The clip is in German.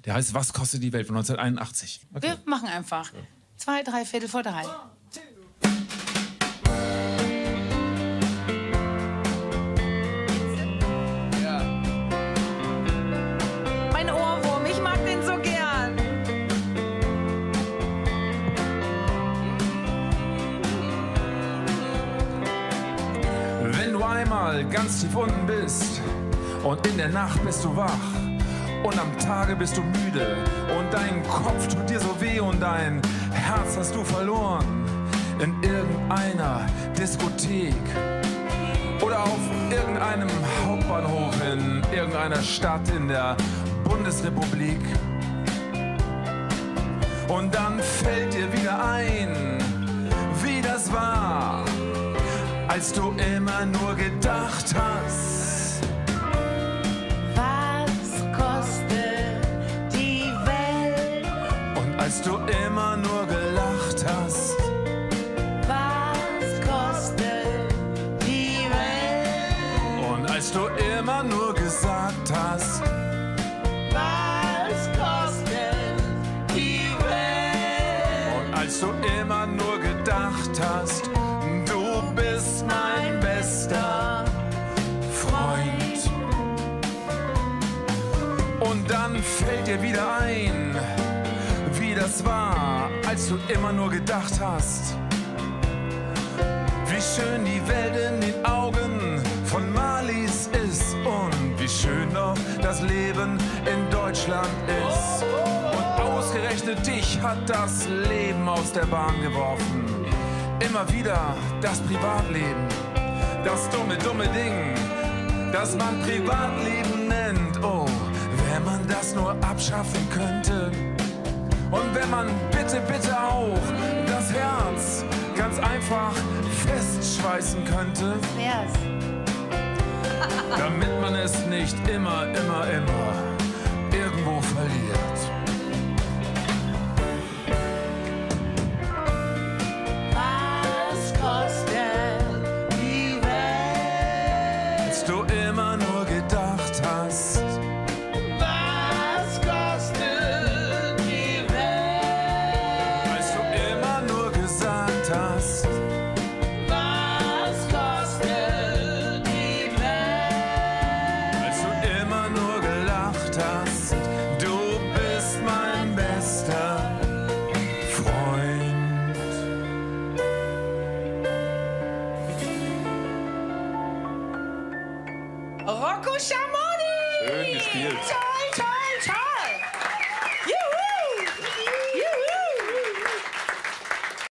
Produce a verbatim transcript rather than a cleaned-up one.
Der heißt Was kostet die Welt von neunzehnhunderteinundachtzig. Okay. Wir machen einfach. Zwei, drei Viertel vor drei. Mein Ohrwurm, ich mag den so gern. Wenn du einmal ganz tief unten bist und in der Nacht bist du wach und am Tage bist du müde und dein Kopf tut dir so weh und dein Herz hast du verloren in irgendeiner Diskothek oder auf irgendeinem Hauptbahnhof in irgendeiner Stadt in der Bundesrepublik. Und dann fällt dir wieder ein, wie das war, als du immer nur gedacht hast. Was kostet die Welt? Und als du immer nur gelacht hast. Was kostet die Welt? Und als du immer nur gesagt hast. Was kostet die Welt? Und als du immer nur gedacht hast, du bist mein bester Freund. Und dann fällt dir wieder ein, wie das war, als du immer nur gedacht hast, wie schön die Welt in den Augen von Marlies ist und wie schön doch das Leben in Deutschland ist. Und ausgerechnet dich hat das Leben aus der Bahn geworfen. Immer wieder das Privatleben, das dumme, dumme Ding, das man Privatleben nennt. Oh, wenn man das nur abschaffen könnte. Und wenn man bitte, bitte auch das Herz ganz einfach festschweißen könnte, Wär's. damit man es nicht immer, immer, immer irgendwo verliert. Was kostet die Welt? Als du immer nur gedacht hast. Was kostet die Welt? Als du immer nur gesagt hast. Was kostet die Welt? Als du immer nur gelacht hast, du bist mein bester Freund. Rocco Schamoni! Schön gespielt. Toll!